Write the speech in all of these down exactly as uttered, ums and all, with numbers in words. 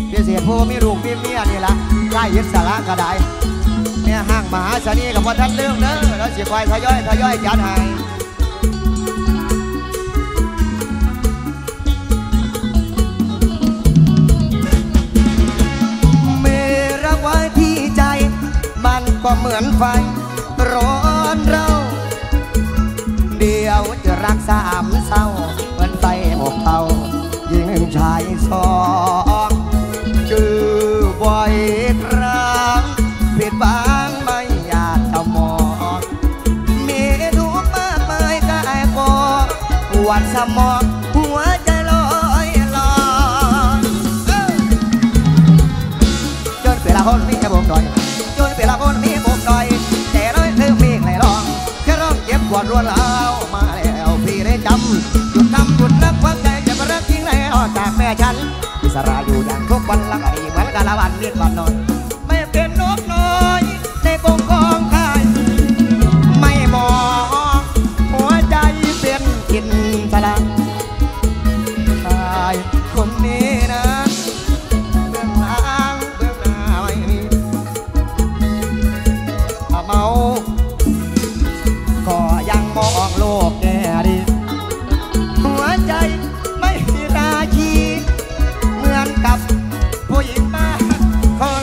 พิเศษผู้มีลูกมีเมียนี่ละใกล้ยึดสาระก็ได้เนี่ยห้างมหาชนีกับพ่อท่านเรื่องเด้อแล้วสิคอยทยอยทยอยจัดให้มีรักไว้ที่ใจมันก็เหมือนไฟร้อนเราเดียวจะรักสามเศร้าเหมือนไฟหมกเตายิงชายสองจือบ่อยครั้งผิดบางไม่อยากจะมองมีทุกข์มากมายกายกองปวดสมองหัวใจลอยลอยจนเวลาคนมีกระบอกดอยจนเวลาคนมีบุกดอยแต่น้อยเธอมีไหนลองแค่ร้องเจ็บปวดรวนแล้วมาแล้วพี่ได้จำหยุดทำหยุดรักควักใจจะมารักทิ้งแล้วจากแม่ฉันอิสระอยู่อย่างทุกวันละก็ดีเหมือนกาละวันนิดวันนอนไม่เป็นนกน้อยในกองกองไข่ไม่มองหัวใจเป็นกินสลังชายคนนี้นะเบื้องหลังเบื้องหน้าไม่มีถ้าเมาก็ยังมองโลกแง่ดีหัวใจไม่มีราชีเหมือนกับผู้หญิงมาคน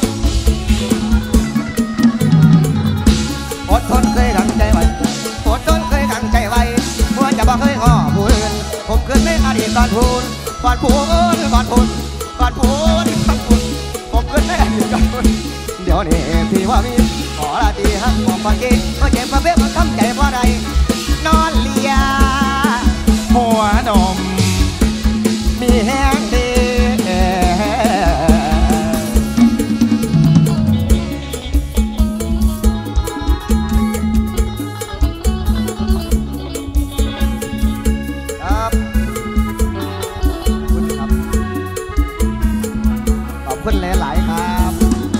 อดทนเคยขังใจไว้อดทนเคยขังใจไว้หัวจะบอกเคยง้อผู้อื่นผมเกิดในอดีตก่อนพูนก่อนพูนก่อนพูนก่อนพูนก่อนพูนผมเกิดในอดีตก่อนพูนเดี๋ยวนี้พี่ว่ามีขอละทีฮักบอกฟังกี้ก็เจ็บมาเบี้ยมันทำใจเพราะใดนอนเลียหัวนมมีแห้งดีครับคุณครับขอบคุณหลายๆครับ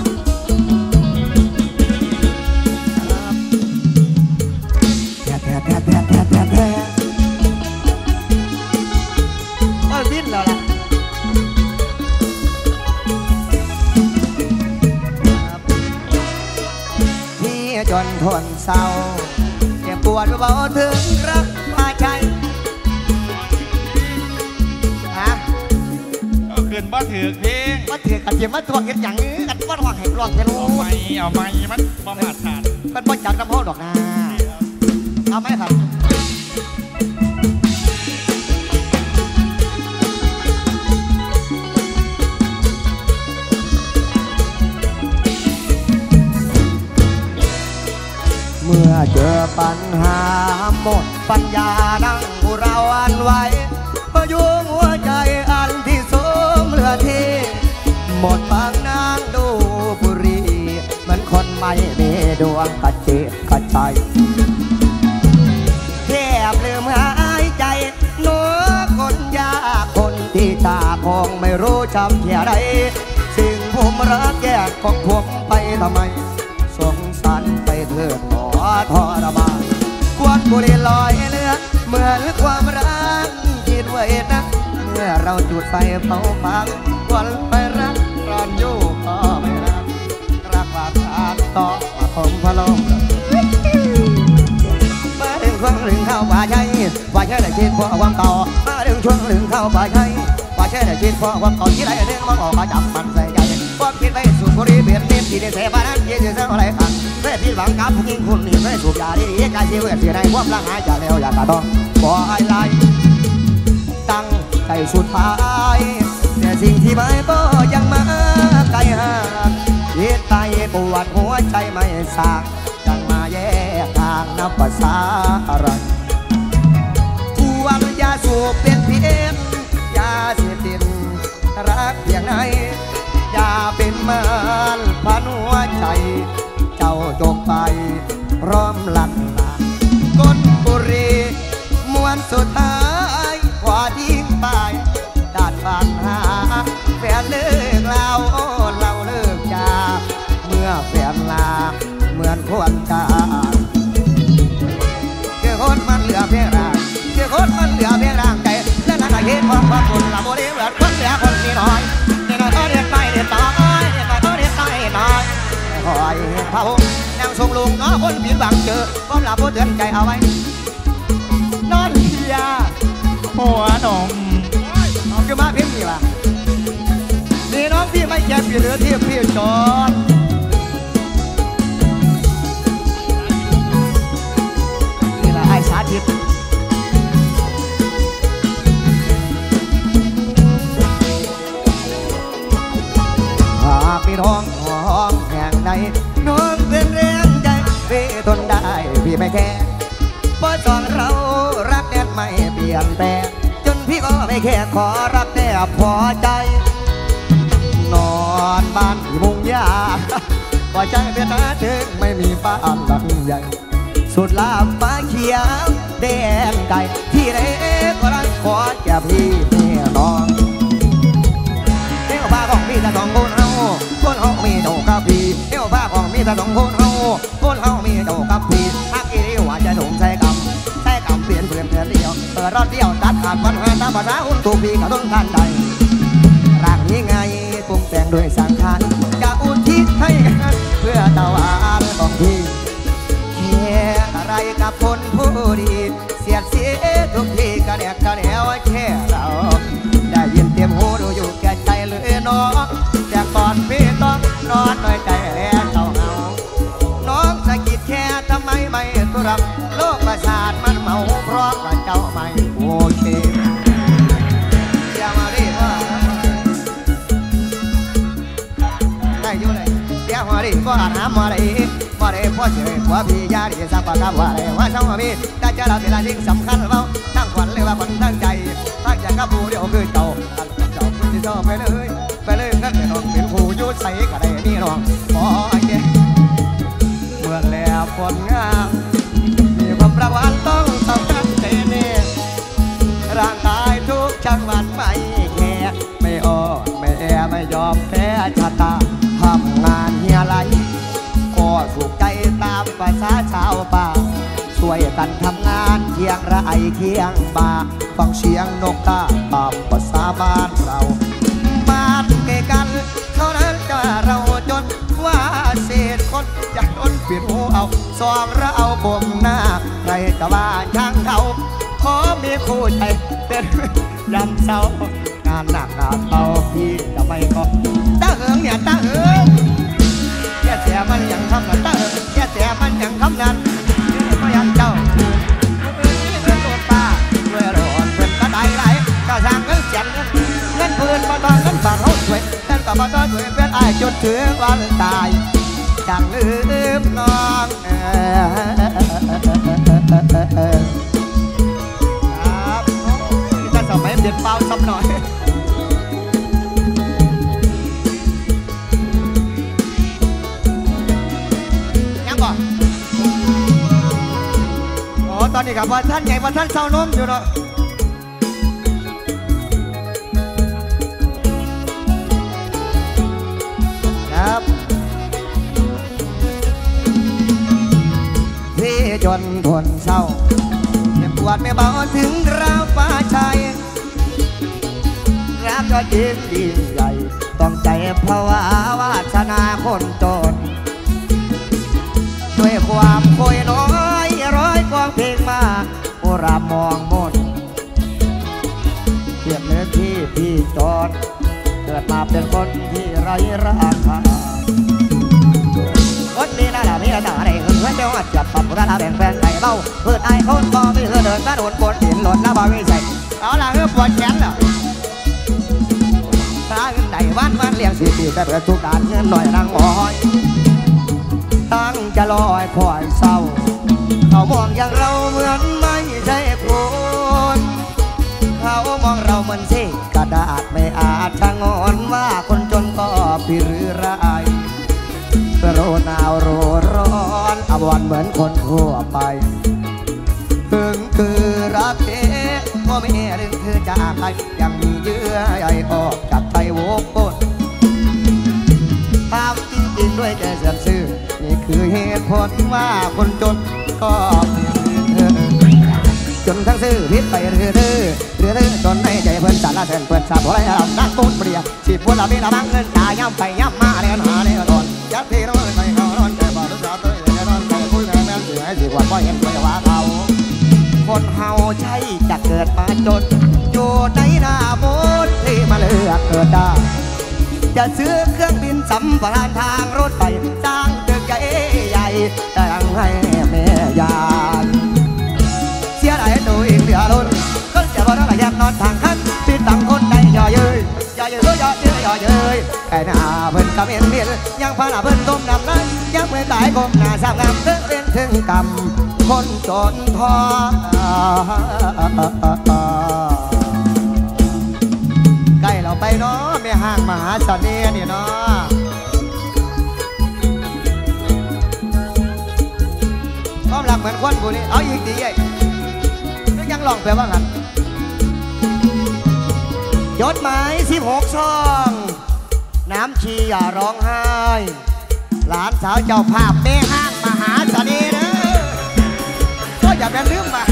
แท้แท้แท้แท้แท้แท้แท้ก็วิ่งแล้วล่ะที่จนทนเศร้าเจ็บปวดเบาถึงรักมาใจฮะก็คืนบ่ถือเพลงบ่ถือกันเจ็บมาตัวกันอย่างนี้กันว่าร้องให้ร้องแค่รู้เอาไม่เอาไม่มันบ่มาทานมันบ่จัดน้ำพ่อดอกนะเอาไหมครับเมื่อเจอปัญหาหมดปัญญานั่งเราอันไว้พยุงหัวใจอันที่สมเหลือที่หมดบางนางดูบุรีเหมือนคนไม่มีดวงกระจิตกระใจแทบลืมหายใจหนูคนยากคนที่จากคงไม่รู้จำเที่ยใดสิ่งผมรักแยกของผมไปทำไมสงสารไปเถิดขอทรมานควันบุหรี่ลอยเลือดเหมือนความรักคิดไว้นะเมื่อเราจุดไฟเผาฟังควันไปรักร้อนอยู่ก็ไม่รักรักว่าขาดต่อว่าผมพะลมมาถึงช่วงหนึ่งเข้าป่าใช่ป่าใช่ได้คิดเพราะความเก่ามาถึงช่วงหนึ่งเข้าป่าใช่ป่าใช่ได้คิดเพราะความเก่าที่ไรเรื่องมันออกมาจับมันใส่ใจความคิดไปสู่บุรีเบียดเบียนที่ได้เสพานั้นยิ่งจะอะไรกันเพื่อที่หวังกับผู้หญิงคนนี้เพื่อสูบยาดีๆกายเสียเวทเสียในความร่างหายจะแล้วอยากกระต้องบ่อะไรตั้งใจสุดท้ายแต่สิ่งที่ไม่ก็ยังมาไกลห่างยึดตายปวดหัวใจไม่สางยังมาแยกทางนับภาษาอะไรผู้ว่ายาสูบเป็นพิษยาเสพติดรักเพียงไหนอย่าเป็นมารพันหัวใจเจ้าจงไปพร้อมหลักหลักก้นบุรีมวนสุดท้ายกว่าทิ้งไปด้านปัญหาแฟนเลิกเราเราเลิกจาเมื่อแฟนลาเหมือนควรจากเจ้าคนมันเหลือเพียงร่างเจ้าคนมันเหลือเพียงร่างใจและนั่นเห็นความความคนละโมเดลเหลือคนเหลือคนนี้น้อยในน้อยเรียกไปเรียกดหวังเจอความหลับผู้เตือนใจเอาไว้นอนเฮียหัวนมเอาขึ้นมาเพียงนี่ว่ะนี่น้องพี่ไม่แก่พี่เหลือเทียบพี่จอดนี่แหละไอ้สาธิตหากพี่ร้องห้องแห่งใดน้องเป็นแรงใจพี่ทนได้พี่ไม่แค่เพราะสองเรารักแน่นไม่เปลี่ยนแปลงจนพี่ก็ไม่แค่ขอรักแต่พอใจนอนบ้านที่มุงยาก็ใจเป็นนาถึงไม่มีบ้านหลังใหญ่สุดลามฟ้าเขียวแดงไก่ที่ไหนก็รักขอแก่พี่แม่น้องเที่ยวบ้าของพี่แต่สองคนเฮาคนเฮามีเจ้ากับพี่เที่ยวบ้าของพี่แต่สองคนเฮาคนเฮามีเจ้ากับพี่ฮักอีเดียวว่าจะถูกใส่กำใส่กำเปลี่ยนเปลี่ยนเปลี่ยนเดียวเออรอดเดียวตัดขาดวันหาตามภาษาอุ่นถูกพี่กับต้นกันใดรักนี้ไงปรุงแต่งด้วยสังขารจะอุทิศให้กันเพื่อตะวันของพี่แค่อะไรกับคนผู้ดีเสียดเสียทุกทีกระเดกกระเดียวแค่เราได้ยินเต็มหูดูอยู่แก่ใจเลยน้องแต่ก่อนพี่ต้องนอนหน่อยใจแล้วเจ้าเงาน้องสะกิดแค่ทำไมไม่ตุรับโลกประสาทมันเมาเพราะว่าเจ้าไม่โอเคอย่ามาดิว่าได้อยู่เลยเดี๋ยวมาดิก็หาน้ำมาดิมาดิพ่อเฉยว่าพี่ยาดิสักปากว่าอะไรว่าช่างว่าพี่การจะเราเป็นอะไรที่สำคัญเราทั้งขวัญเลยว่าคนตั้งใจตั้งใจกับผู้เดียวคือเจ้าเจ้าคุณที่ชอบไปเลยไปเลยนั่นเป็นน้องเป็นผู้ยุดใส่ก็ได้นี่น้องพอเก่เมื่อแล้วผลงามมีความประวันต้องสำคัญเจนี่ร่างกายทุกจังหวัดไม่แค่ไม่อ่อนไม่แอไม่ยอมแพ้ชะตาทำงานเฮียไรก็สุขใจตามภาษาชาวป่าช่วยกันทำงานเที่ยงไรเที่ยงบ่าฟังเสียงนกกาตามภาษาบ้านเราบ้านเกกันเท่านั้นจะเราจนว่าเศษคนจะจนปิดหูเอาสองเราเอาบ่มหน้าใครจะว่าช่างเขาขอมีคู่ใจเป็นยำเศร้างานหนักงานเบาพี่จะไม่ก็ตาเหิงเนี่ยตาเหิงแค่เสียมันยังทำนั้นตาเหิงแค่เสียมันยังทำนั้นก็ยังเจ้าเงินตัวป้าด้วยร้อนเป็นกระไดไหลก็สร้างเงินเสียงเงินปืนมาตอนเงินบาทเขาสวยนั่นก็มาตอนสวยเป็นไอ้จนถึงวันตายจังลืมน้องครับถ้าสมัยเด็ดเปล่าซ้ำหน่อยยังก่อนโอ้ตอนนี้ครับว่าท่านใหญ่ว่าท่านเศร้านมอยู่เนาะครับพี่จนทนเศร้าเจ็บปวดไม่เบาถึงราวฟ้าชัยรักก็ยิ่งยิ่งใหญ่ต้องใจภาวะวาสนาคนจนด้วยความโคยน้อยร้อยกองเพลงมาโอรามองมนเทียบเนื้อที่พี่จนเกิดมาเป็นคนที่ไร้ราคาคนดีน่าละมีน่าอะไรเงินเงินเดียวจับปับราคาแบ่งแฟนไก่เบ้าเพื่อไอ้คนบ่มีเพื่อเดินกระโดดปวดหินหล่นแล้วบ่มีใส่เอาละเพื่อปวดแขนแล้วตาเงินใดวันวันเลี้ยงสี่ปีแต่เปิดทุกด้านเงินหน่อยนางอ้อยตั้งจะลอยคอยเศร้าเขามองอย่างเราเหมือนไม่ใช่คนเขามองเราเหมือนสิกระดาษไม่อาจชะงอนว่าคนจนก็พิรื้อร้ายโรหนาวโรร้อนอวรเหมือนคนทั่วไปถึงคือรักเทก็ไม่เรื่องคือจากไปยังมีเยื่อใยออกจากใจโวกนตามจริงๆด้วยใจเสื่อมซื่อนี่คือเหตุผลว่าคนจนก็เพียงเธอจนทั้งซื่อพิษไปเรือเรือเรือเรือจนให้ใจเพื่อนสารเส้นเพื่อนสาบอะไรนั่งต้นเปรียบสิบพวกเราไม่ละมั่งเงินตายย่ำไปย่ำมาเรียนหาเรียนก่อนยัดที่น้องใจเขาร้อนใจบ่าวสาวตัวใหญ่ร้อนใจคุยแม่แม่คนเฮาใช่จะเกิดมาจนอยู่ในหน้าบนที่มาเลือกเกิดได้จะซื้อเครื่องบินสำราญทางรถไฟสร้างตึกใหญ่ใหญ่แต่ยังให้แม่ยานเสียดายตัวเองเหลือล้นก็จะบอกว่าอยากนอนทางคันปิดตังคนใดย่อเย้ยย่อเย้ยย่อเย้ยย่อเย้ยไก่หน้าเพิ่นกับเอ็นเมียนยังพาหน้าเพิ่นต้มน้ำนั้นยังไม่ตายก้มหน้าสามงามเรื่องเรียนถึงกรรมคนจนทอใกล้เราไปเนาะแม่ห้างมหาเสน่ห์นี่เนาะความรักเหมือนควันบุรีเอาอีกดีไอ้ยังลองแปลว่างันยศหมายสิบหกช่องน้ำชีอย่าร้องไห้หลานสาวเจ้าภาพแม่ห้างมหาเสน่ห์เด้อก็อย่าแบ่งลืมมา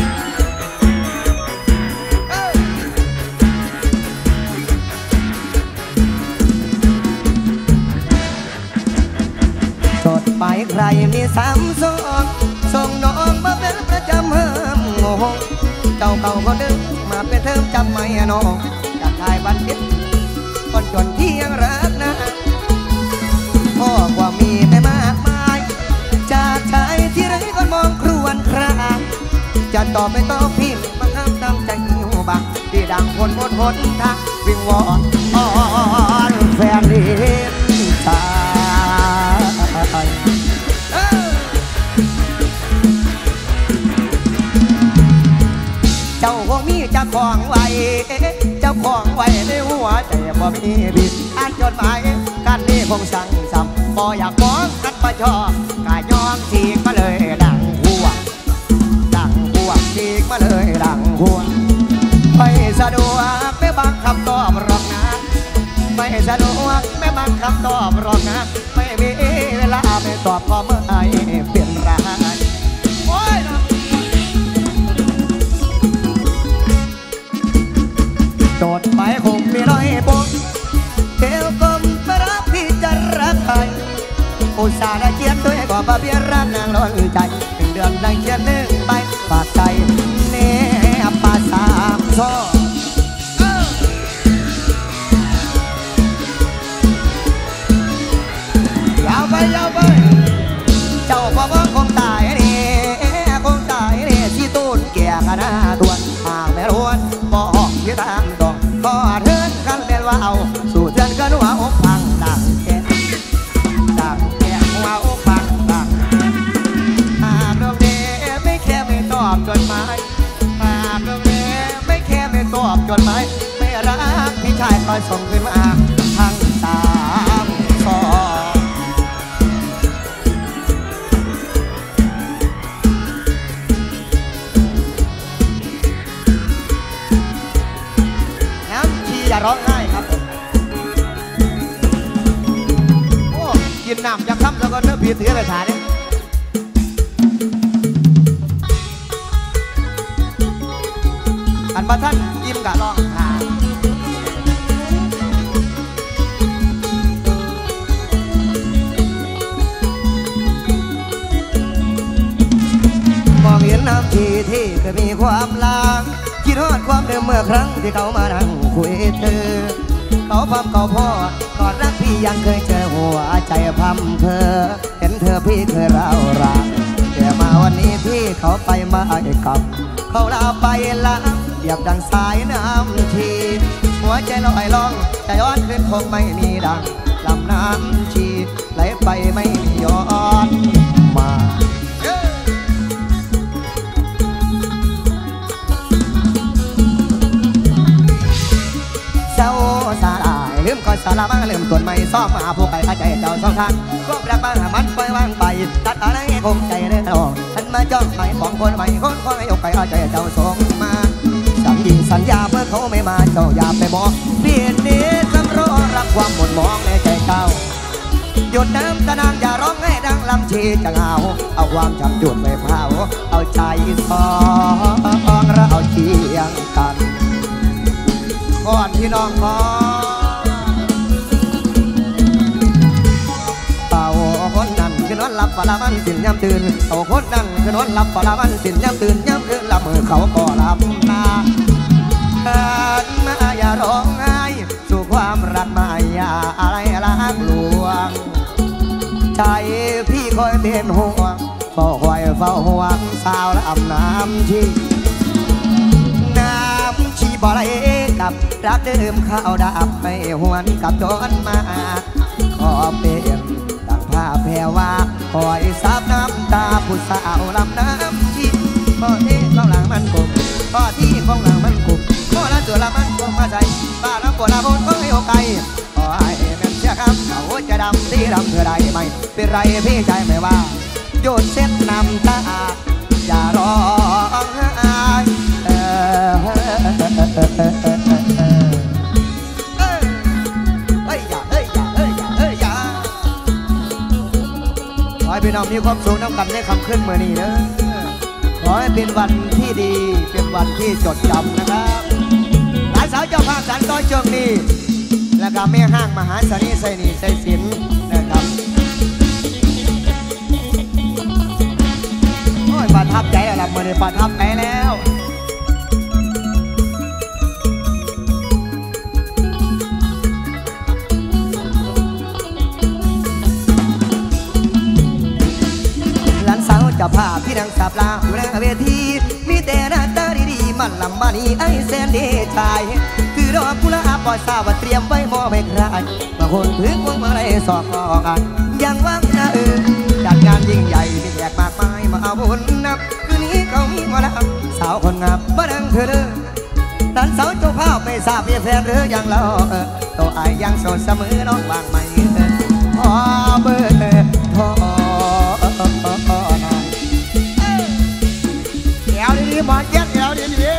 จดไปใครมีสามสองส่งน้องมาเป็นประจำเฮิมงงเจ้าเก่าก็ดึงมาเป็นเทิมจำไม่น้องจากชายบันทิตคนจนที่ยังรักนะพ่อความมีไม่มากมายจากชายที่ไรก็มองครวนคราจะตอบไม่ตอบพิมพ์บังคับตั้งใจอยู่บังที่ดังคนหมดหนทางวิ่งวอนอ้อนแฟนเรียนชายเจ้าคงมีเจ้าของไว้เจ้าของไว้ในหัวใจบ่มีบิดอ่านจดหมายกันนี้คงสั่งซ้ำบ่อยากมองกันมาชอบกายยอมฉีกมาเลยดังหัวดังหัวฉีกมาเลยดังหัวไม่สะดวกไม่บังคำตอบหรอกนะไม่สะดวกไม่บังคำตอบหรอกนะไม่มีเวลาไปตอบก็เมื่อไหร่เปลี่ยนร้ายโอ้ยโดดไปคงมีน้อยปกเทวกลมมารับพี่จะรักใครอุตส่าห์เขียนด้วยก็บาเบียรักนางล้นใจเป็นเดือนได้เขียนหนึ่งใบฝากใจเน่ปาสามโซ่ยาวไปยาวไปเจ้าพ่อพ่อคงตายนี่คงตายนี่ที่ต้นแก่ขนาดตัวห่างแม่ล้วนบอกยี่ตามดอกก็เดินกันเป็นว่าเอาสู่เดือนกันหัวอกพังดังแก่ดังแก่หัวอกพังดังหากดวงเดชไม่แค่ไม่ตอบจดหมายหากดวงเดชไม่แค่ไม่ตอบจดหมายไม่รักพี่ชายคอยส่งขึ้นมาทั้งสามสองอย่าร้องไห้ครับโอ้กินน้ำจะค้ำแล้วก็เนื้อผีถือไปถ่ายเนี่ยอันมาท่านยิ้มกะร้องหามองเห็นน้ำทีที่เคยมีความลังคิดทอดความเดิมเมื่อครั้งที่เขามานั่งคุยเธอเขาพับเขาพ่อกอดรักพี่ยังเคยเจอหัวใจพัมเพอเห็นเธอพี่เคยเล่ารักแต่มาวันนี้พี่เขาไปมาไอ้กับเขาลาไปละเรียบดังสายน้ำทีหัวใจลอยล่องจะย้อนขึ้นคงไม่มีดังลำน้ำชีไหลไปไม่มีย้อนมาสาลายลืมก่อนสาราบ้างลืมต้นไม้ซ้อมมาผู้ไก่ข้าใจเจ้าสองทางก็รักบ้างมันปล่อยวางไปตัดอะไรคงใจเรื่องฉันมาจ้องไปของคนใหม่คนคว้างให้ยกไปข้าใจเจ้าส่งมาสัญญิงสัญญาเมื่อเขาไม่มาเจ้าอย่าไปมองเปลี่ยนนี้จำรอรักความหม่นมองในใจเจ้าหยุดน้ำตะนางอย่าร้องให้ดังลำชีจะเอาเอาความจำหยุดไปเผาเอาใจสองเราเคียงกันก่อนพี่น้องขอเป่าคนนั้นคือนอนหลับปลามันสินย้ำตื่นเอาคนนั่งคือนอนหลับปลามันสินย้ำตื่นย้ำคืนละมือเขาก็หลับตาเอิญมาอย่าร้องไห้สู่ความรักมาอย่าอะไรรักลวงใจพี่คอยเป็นห่วงเฝ้าคอยเฝ้าห่วงสาวลำน้ำชีน้ำชีบ่ไหลกับรักเดิมข้าวดับไม่หวนกับจนมาขอเป็นดังผ้าแพรว่าคอยซับน้ำตาผู้สาวลำน้ำชีพ่อที่ของหลังมันกุมพ่อที่ของหลังมันกุมพ่อละตัวละมันกุมมาใจบ้าละปวดละบนก็ไม่โอไกขอให้แม่เชื่อคำเขาจะดำที่ดำเธอใดไม่เป็นไรพี่ใจไม่ว่าโยนเช็ดน้ำตาอย่าร้องไห้เฮ้ยอย่าเฮ้ยอย่าเฮ้ยอย่าเฮ้ยอย่าขอให้พี่น้องมีความสุขน้ำกันในคำขึ้นเมื่อนี้เด้อขอให้เป็นวันที่ดีเป็นวันที่จดจำนะครับหลานสาวเจ้าภาพสันต้อยเชิงนี้แล้วก็แม่ห้างมหาสนีไซนีไซสินนะครับโอ้ยประทับใจแล้วล่ะเมื่อนี้ประทับใจแล้วหลานสาวเจ้าภาพที่นั่งสับลาอยู่ในเวทีมีแต่หน้าตาดีๆมันลำบานีไอแสนดีใจคือดอกกุหลาบปล่อยสาวเตรียมไว้มอบให้ใครบางคนถึงวงมาเลยสอบกองยังว่างนะเออจัดงานยิ่งใหญ่มีแขกมากมายมาเอาบุญนับคืนนี้เขามีมาแล้วสาวคนงามบ้าดังเธอเด้อหลานสาวเจ้าภาพไม่ทราบมีแฟนหรือยังแล้วเออตัวไอยังโสดเสมอน้องวางไม่เออพอเบอร์พอเดี๋ยวดีๆหมอนเย็ดเดี๋ยวดีๆ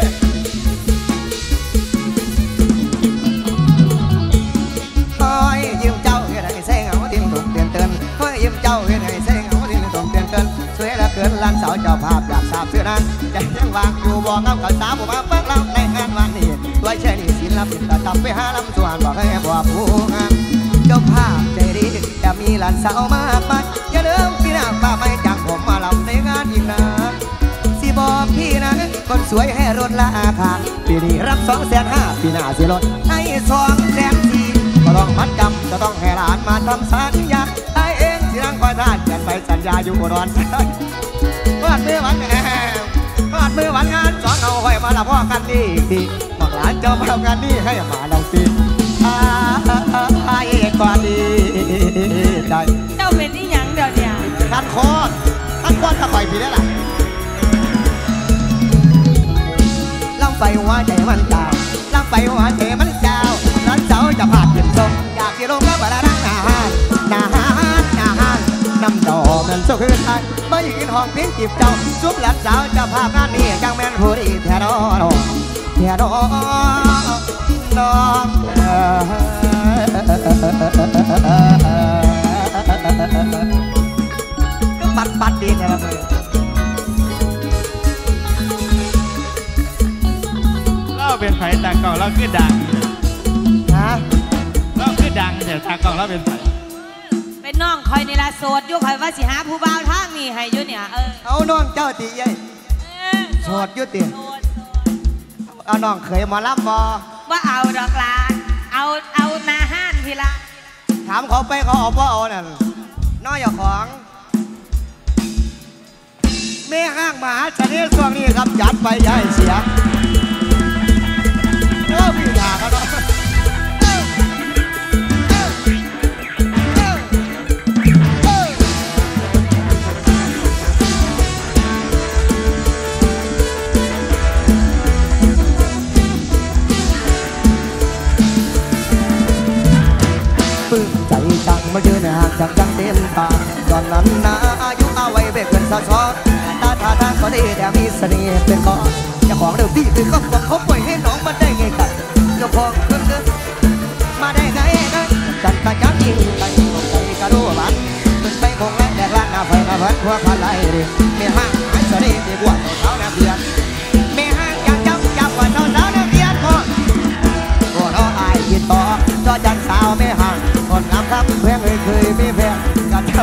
ยืมเจ้าเฮ็ดให้เส้งเอาทิ้งถูกเปลี่ยนเตือนคอยยืมเจ้าเฮ็ดให้เส้งเอาทิ้งถูกเปลี่ยนเตือนสวยละเกินล้านสาวเจ้าภาพอยากทราบเสื้อนั้นใจยังวางอยู่บอกเอากับสาวบอกมาเปิดเราในงานวันนี้ตัวแช่นี่ศิลปินแต่จับไปหาลำส่วนบอกให้บอกผู้งานเจ้าภาพใจดีจะมีล้านสาวมากมายอย่าลืมพี่น้าป้าไม่จังผมมาลำในงานอีกนะสิบอกพี่นะคนสวยให้ลดราคาปีนี้รับสองแสนห้าปีหน้าสิลดให้สองแสนสี่ก็ต้องมัดจำจะต้องให้หลานมาทำสัญญาไอ้เองที่นั่งคอยท่านเขียนไปสัญญาอยู่อุดรวาดมือวันแหมวาดมือวันงานสองเอาไว้มาละพ่อกันนี่ทีบอกหลานเจ้ามาทำงานนี่ให้มาเราสิไอ้ก่อนดีใจเจ้าเป็นที่ยังเดี๋ยวเนี่ยท่านคอดท่านคอดจะไปปีได้หรอลำไฟหัวใจมันเจ้าลำไฟหัวใจมันเจ้านั้นเจ้าจะผ่านเปลี่ยนทรงอยากที่ลงแล้วมาดังหน้าฮานหน้าฮานหน้าฮานน้ำดอกมันสุขคือไทยไม่ยินห้องเพียงจีบเจ้าซุปหลัดสาวจะภาพงานนี้จังแม่นผู้ดีแท้ดอแท้ดอน้องก็ปัดปัดดีแท้เลยเราเป็นไผ่ตากล่องเราคือดังฮะเราคือดังแต่ตากล่องเราเป็นไผ่เป็นน้องคอยในละโสดยุคคอยว่าสิหาผู้บ่าวทางนี่ให้ยุ่เนี่ยเออเอาน้องเจ้าตีใหญ่โสดยุติเอาน้องเคยมาลับบอว่าเอาดอกลาเอาเอานาห้านทีละถามเขาไปเขาเอาบ่เอานั่นน้อยอย่างของแม่ห้างมหาชนิดช่วงนี้ครับจัดไปใหญ่เสียเริ่มมีด่ากันแล้วปลื้มใจจังมายืนห่างจากจังเต็มตาตอนนั้นนะอายุเอาไว้เบกเกินสะท้อนตาท่าทางก็ดีแต่มีเสน่ห์เป็นก้อนเจ้าของเดิมที่คือเขาบอกเขาปล่อยให้น้องมาได้ไงกันเจ้าของเพิ่งเดินมาได้ไงกันจันตาจันยิงไปตกใจกระโดดบันเป็นไปคงแรงแดดร้านหน้าไฟมาพัดหัวพันไหลไม่ห่างหายเสน่ห์ที่บวชเท้าหน้าเบียดไม่ห่างจังจังจับว่าเท้าเท้าหน้าเบียดพอโอ้น้องอายคิดต่อจอจันสาวไม่ห่างคนงามครับเพื่อนเคยมีแฟนกันเธอ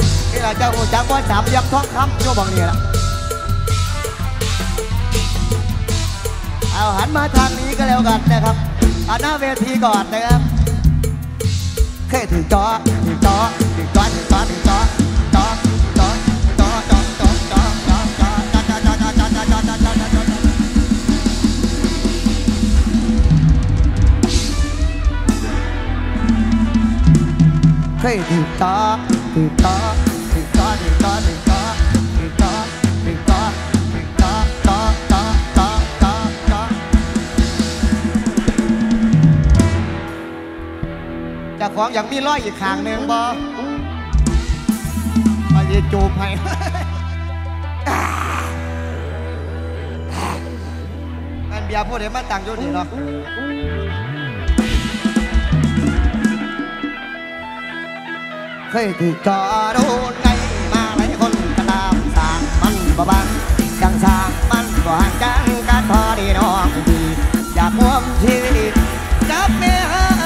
จะหูจักว่าสามเหลี่ยมทองคำโยบังนี่ละเอาหันมาทางนี้ก็แล้วกันนะครับอันหน้าเวทีก่อนนะครับเคยถือจอถือจอถือจอถือจอถือจอจอจอจอจอจอจอจอจอจอจอจอจอจอจอจอจอจอจอเคยถือจอถือจอถือจอถือจอถือจอถือจอถือจอถือจอจอจอจอจอจอจะของอย่างมีร้อยอีกข้างหนึ่งบ่มาจะจูบให้อันเบียร์พูดเห็นมันต่างอยู่ดีเนาะเคยถือจอโดนไงมาหลายคนกระตามสร้างมันบ่บางจังสร้างมันบ่ห่างกันการพอดีน้องดีอยากร่วมชีวิตกับแม่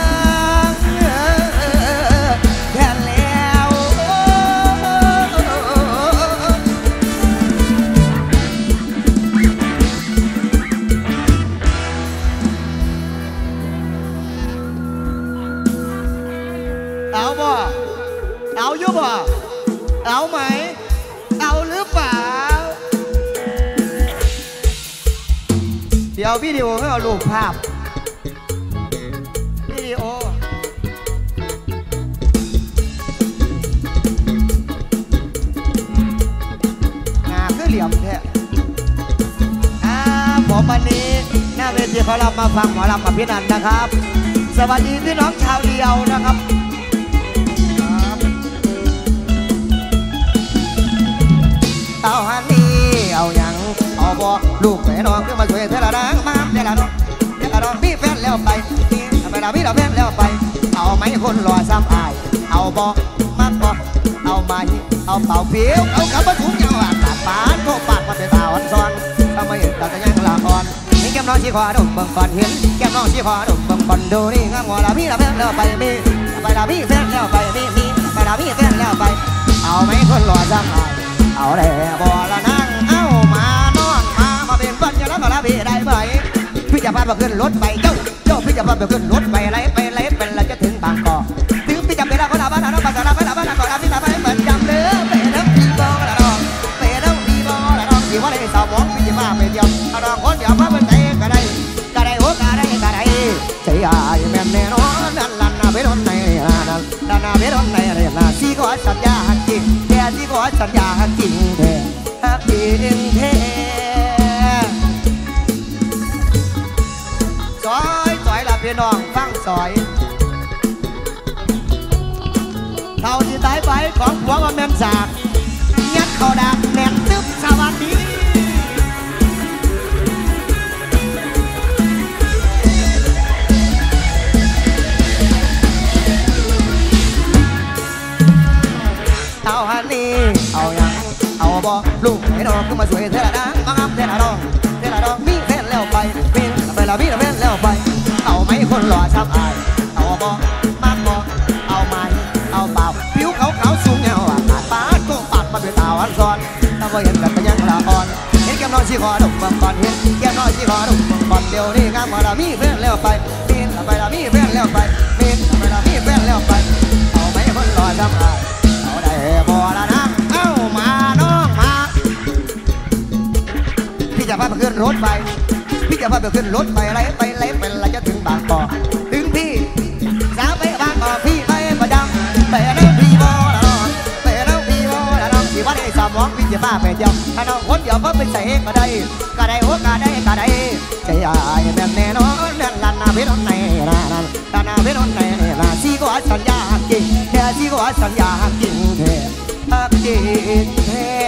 แค่แล้วเอาบ่เอาอยู่บ่เอาไหมเอาหรือเปล่าเดี๋ยววิดีโอให้เอารูปภาพวิดีโองาคือเหลี่ยมแท้อ่าผมวันนี้หน้าเวทีเขาเรามาฟังหมอลำกับพี่นันนะครับ สวัสดีพี่น้องชาวเดียวนะครับเอาฮันนี่เอาหยังเอาบ่ลูกแม่น้องขึ้นมาช่วยเธอละนางมาเธอละน้องเธอละน้องมีแฟนแล้วไปนี่ทำไมเรามีเราแฟนแล้วไปเอาไหมคนรอซ้ำอายเอาบ่มักบ่เอาไหมเอาเป่าเปียวเอากระบะถุงยาวอ่ะตัดปานโคปากมันเป็นตาอ่อนซ้อนทำไมเห็นตาจะยังละอ่อนนี่แก้มน้องชี้คอดมเบิ่งก่อนเห็นแก้มน้องชี้คอดมเบิ่งก่อนดูนี่งามหัวเรามีเราแฟนแล้วไปมีไปเรามีแฟนแล้วไปมีมีไปเรามีแฟนแล้วไปเอาไหมคนรอซ้ำอายเอาแหล่บ่ละนั่งเอามาน้องมามาเป็นบ้านจะรับมาละพี่ได้ไหมพี่จะพาไปขึ้นรถไปเจ้าเจ้าพี่จะพาไปขึ้นรถไปไรไปไรเป็นไรจะถึงบางกอกถึงพี่จะไปแล้วก็ลาบ้านน้องบ้านลาบ้านลาบ้านก่อนลาพี่ลาบ้านเหมือนจำเด้อไปน้ำพี่บ่ละน้องไปน้ำพี่บ่ละน้องที่ว่าได้สาวบอกพี่จะมาไปเดียวเอาน้องคนเดียวพาไปไหนก็ได้ก็ได้โอ้ก็ได้ก็ได้ใจใหญ่แม่แน่นอนนั่นลันนาไปโดนไหนนั่นลันนาไปโดนไหนอะไรนะซีก็สัญญาจริงแต่ซีก็สัญญาจริงแท้ฮักจริงแท้ซอยซอยละพี่น้องฟังซอยเท่าที่ตายไปของหัวมันแม่นสากยัดเข้าดักแน่นตึ๊บสวัสดีเอาฮันนี่เอาอย่างเอาบ่ลูกไอ้น้องขึ้นมาสวยเธอละนะมางามเธอละน้องเธอละน้องมีแฟนแล้วไปมีไปละมีแฟนแล้วไปเอาไหมคนหล่อช้ำอายเอาบ่มากบ่เอาไหมเอาเปล่าผิวขาวขาวสูงเงาอ่ะปาดปาดโก้ปาดมาเป็นตาวันซ้อนถ้าว่าเห็นกันเป็นยังละอ่อนเห็นแก้มน้องชี้คอดมเบิ่งก่อนเห็นแก้มน้องชี้คอดมเบิ่งก่อนเดี๋ยวนี้งามมาละมีแฟนแล้วไปมีไปละมีแฟนแล้วไปมีไปละมีแฟนแล้วไปเอาไหมคนหล่อช้ำอายเอาได้บ่ละนะเอามาน้องมาพี่จะพาไปขึ้นรถไปพี่จะพาไปขึ้นรถไปไรไปไรเป็นไรจะถึงบางกอกถึงพี่สาวไปบางกอกพี่ไปประจำไปแล้วพี่บ่ละน้องไปแล้วพี่บ่ละน้องที่ว่าได้สามองพี่จะพาไปเดียวถ้าน้องคนเดียวก็เป็นใส่ก็ได้ก็ได้โอ้ก็ได้ก็ได้ใจใหญ่แม่แน่นอนนั่นลันนาเพชรนในนั่นลันนาเพชรนในนี่นะซีก็สัญญาจริงแค่ซีก็สัญญาจริงแท้จริงแท้